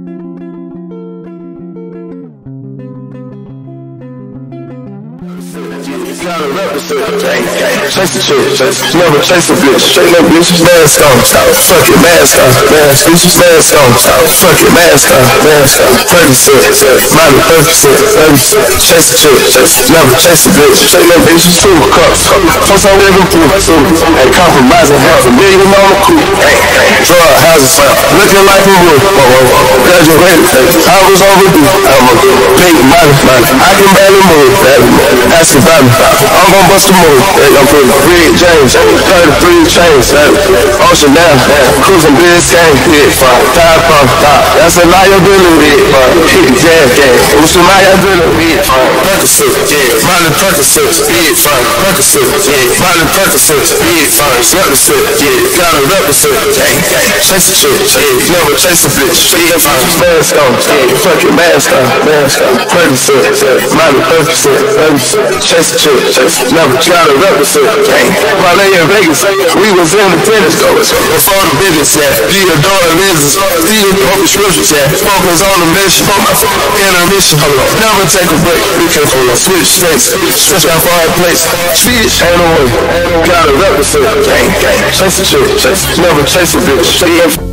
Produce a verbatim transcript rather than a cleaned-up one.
Gotta represent, gang, gang. Chase the chick, chase, never chase a bitch. Straight up bitches, mask on, stop. Fuck it, mask on, mask, bitches, mask on, stop. Fuck it, mask on, mask on. thirty cent, minus thirty cent, thirty cent. Chase the chick, chase, never chase a bitch. Straight up bitches, two cups. Plus I'm living through, ain't compromising half a million on the coupe. Drug houses, looking like a roof. Graduated, I was overdue. I'm a big money, money. I can barely move, ask about me. I'm gon' bust a move. I'm putting Red James, thirty-three chains, Ocean down, cruising Biscayne, hit fire, tire pump, that's a liability, hit jazz game, what's a liability, hit fire, Percocet, yeah, Miley Percocet, hit fire, Percocet, yeah, Miley Percocet, hit fire, represent, yeah, gotta represent, gang, gang, chase a chick, yeah, never chase a bitch, hit fire, mask on, yeah, fucking mask on, mask on, Percocet, yeah, Miley Percocet, chase a chick. Never try to represent, gang. While they in Vegas, we was in the tennis courts. Before the business, yeah. Theodore and Mrs. Theodore open scriptures, yeah. Focus on the mission, intermission. Never take a break. We can hold on, switch states. Switch out for our place. Speech ain't no way. Gotta represent, gang, gang. Chase a chick, chase. Never chase a bitch.